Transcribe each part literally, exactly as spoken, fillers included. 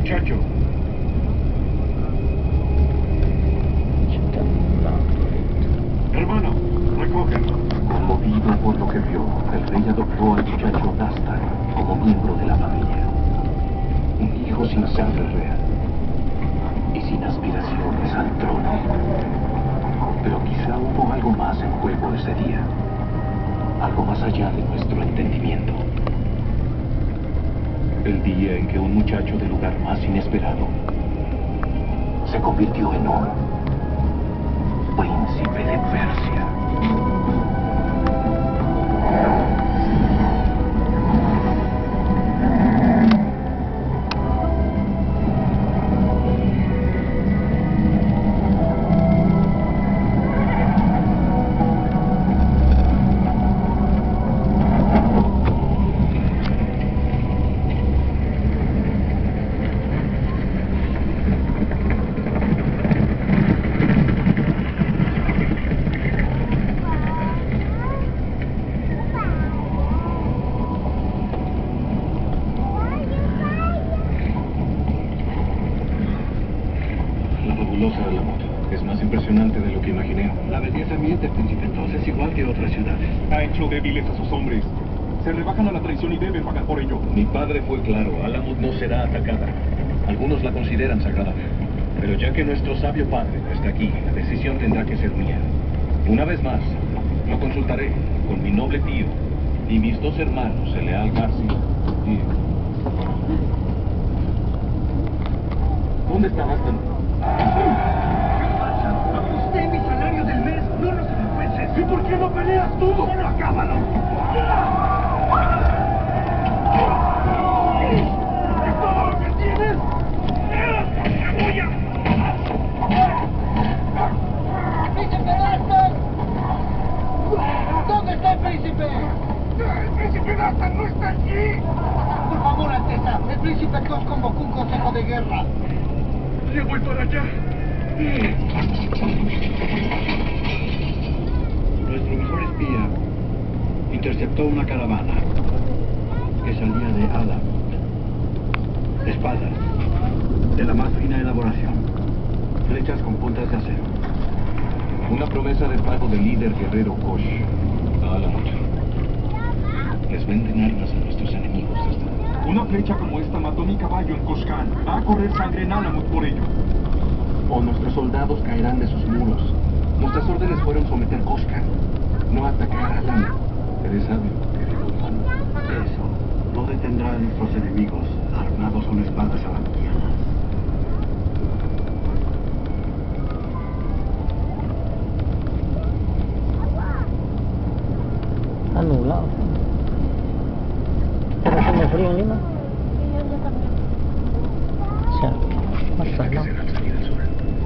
muchacho. Hermano, recógelo. Conmovido por lo que vio, el rey adoptó al muchacho Dastan como miembro de la familia. Un hijo sin sangre real y sin aspiraciones al trono. Pero quizá hubo algo más en juego ese día. Algo más allá de nuestro entendimiento. El día en que un muchacho del lugar más inesperado se convirtió en un príncipe de Persia. Es más impresionante de lo que imaginé. La belleza miente, príncipe, entonces igual que otras ciudades. Ha hecho débiles a sus hombres. Se rebajan a la traición y deben pagar por ello. Mi padre fue claro, Alamut no será atacada. Algunos la consideran sagrada. Pero ya que nuestro sabio padre no está aquí, la decisión tendrá que ser mía. Una vez más, lo consultaré con mi noble tío y mis dos hermanos, el leal Garci y... ¿Dónde está Dastan? Usted, mi salario del mes, no los delincuentes. ¿Y por qué no peleas tú? ¡Solo acábalo! ¿Es todo lo que tienes? ¡Príncipe Dastan! ¿Dónde está el príncipe? ¡El príncipe Dastan no está aquí! Por favor, Alteza, el príncipe Kosh convocó un consejo de guerra. ¡Le voy para allá! Nuestro mejor espía interceptó una caravana que salía de Alamut. Espadas de la más fina elaboración, flechas con puntas de acero. Una promesa de pago del líder guerrero Kosh a Alamut. Les venden armas a nuestros enemigos hasta... Una flecha como esta mató mi caballo en Koshkan. Va a correr sangre en Alamut por ello. O nuestros soldados caerán de sus muros. Nuestras órdenes fueron someter Koshkan, no atacar a Alamut. Eres sabio, querido hermano. Eso no detendrá a nuestros enemigos armados con espadas alamutianas. Está nublado. ¿Está haciendo frío en Lima? O sea, más ¿Será que será al salir el sol?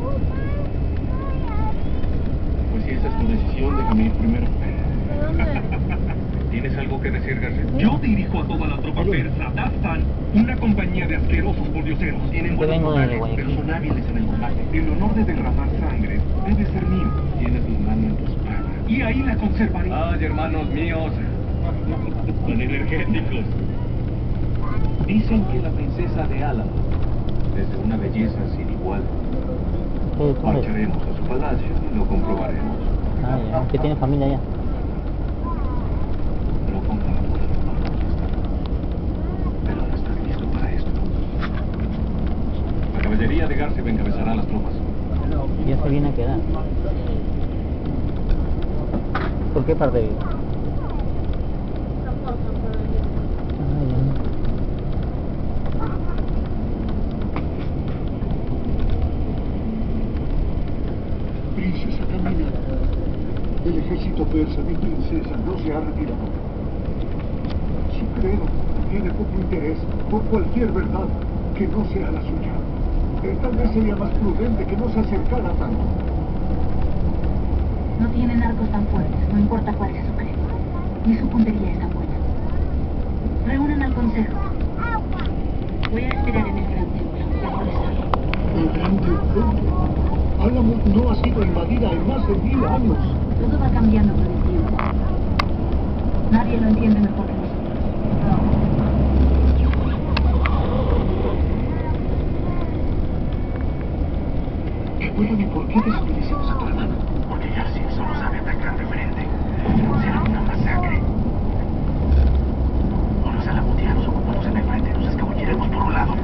Pues si esa es tu decisión, déjame ir primero. ¿Tienes algo que decir, García? Yo dirijo a toda la tropa persa. Dastan, una compañía de asquerosos pordioseros. Tienen buenos vengo de modales, Guayaquil. pero son hábiles en el combate. El honor de derramar sangre debe ser mío. Tienes mi mano en tu espalda. Y ahí la conservaré. Ay, hermanos míos. Son energéticos. Dicen que la princesa de Alamut es de una belleza sin igual. ¿Qué, cómo es? Marcharemos a su palacio y lo comprobaremos. Ah, ya. ¿Qué tiene familia allá? Pero ponga la puerta por la Pero no estás listo para esto. La caballería de García encabezará las tropas. Ya se viene a quedar. ¿Por qué parte vive? Princesa, camina. El ejército persa, mi princesa, no se ha retirado. Su credo tiene poco interés por cualquier verdad que no sea la suya. Eh, tal vez sería más prudente que no se acercara tanto. No tienen arcos tan fuertes, no importa cuál sea su credo. Ni su puntería es tan buena. Reúnan al consejo. Voy a esperar en el gran templo. Mejor estar. El gran templo. Alamut no ha sido invadida en más de mil años. Todo va cambiando con el tiempo. Nadie lo entiende mejor que nosotros. Recuérdame por qué desobedecemos a tu hermano. Porque García solo sabe atacar de frente. Será una masacre. O los alamuteanos ocupamos en el frente, nos escabulliremos por un lado.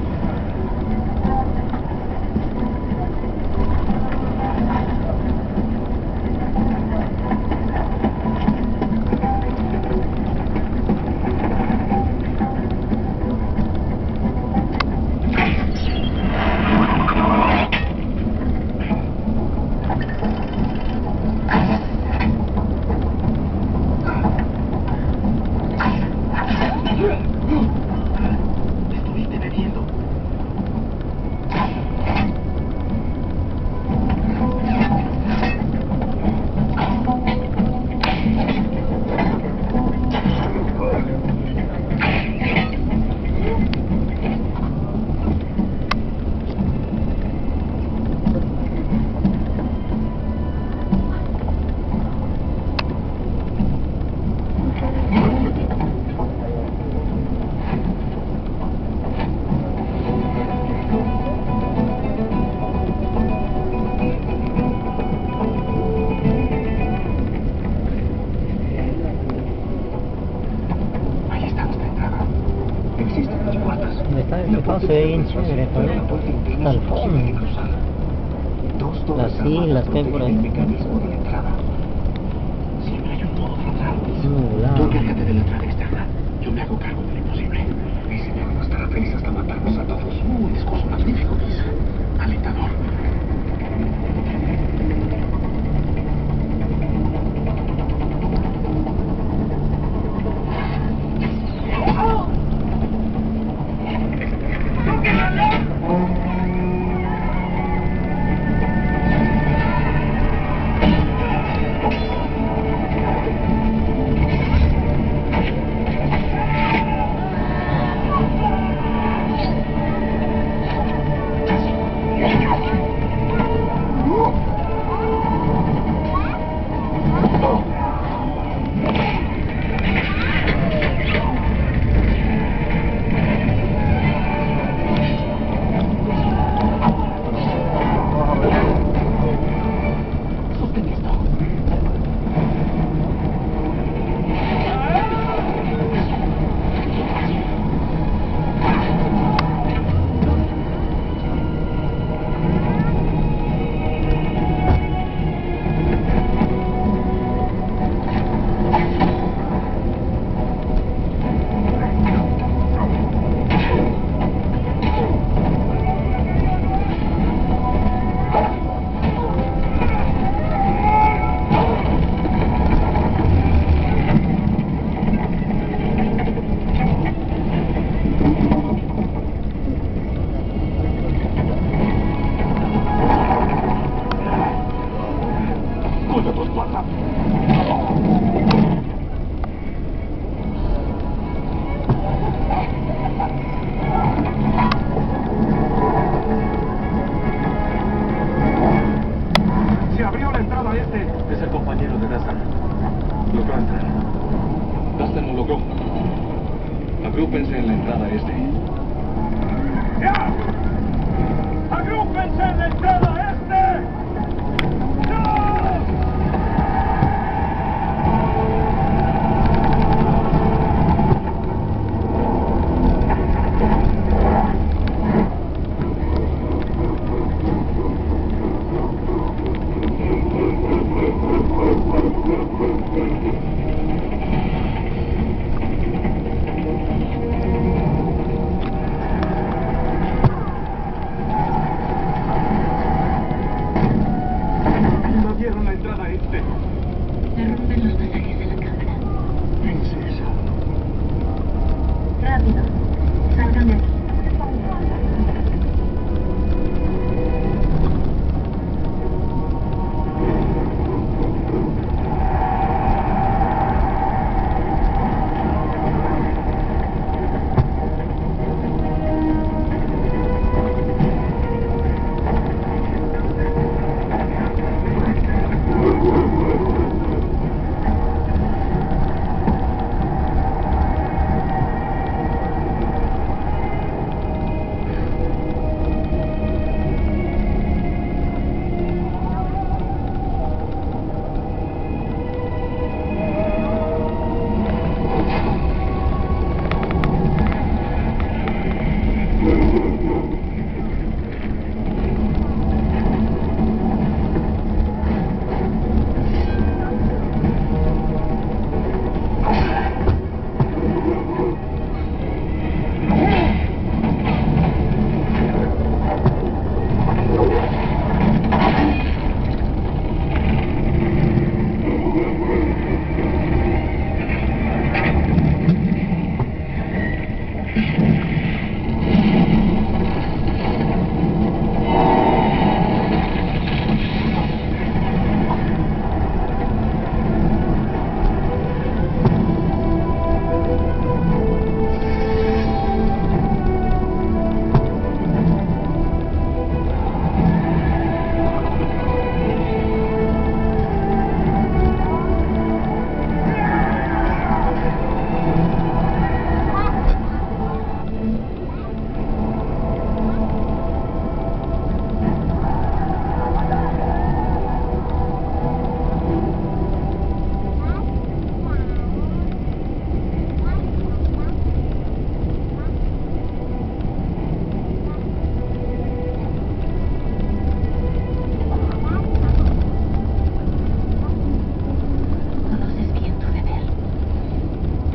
Estuviste bebiendo. Ahí está nuestra entrada. Existen dos puertas. Donde está el La tejado puerta se ve bien principal chévere, pero la joder. puerta interna Hasta el es imposible de fondo. cruzar. Dos torres Las armadas islas que hay por protegen el ahí. mecanismo de la entrada. Siempre hay un modo frontal. Muy Tú nublado. encárgate de la entrada externa. Yo me hago cargo de lo imposible. Ese debe no estará feliz hasta matarnos a todos. Un discurso magnífico, Liz. Alentador. Sostén esto. Cuida tu espalda. Se abrió la entrada este. Es el compañero de Dastan. Logró entrar. Dastan lo logró. Agrúpense en la entrada este. ¡Ya! ¡Agrúpense en la entrada este! ¡Ya!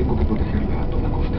Tengo que protegerla a toda costa.